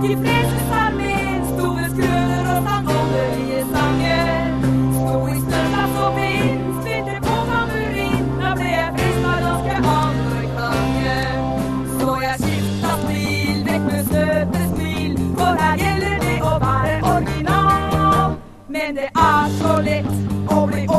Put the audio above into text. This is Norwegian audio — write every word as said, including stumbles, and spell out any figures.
gikk i Frelsesarmeen, sto ved skrøner og sang åndelige sanger. Sto i snøstas og vind, spilte på tamburin, da ble jeg frista ganske andre klanger. Så jeg skifta stil, vekk med støpestil, for her gjelder det å være original. Men det er så lett å bli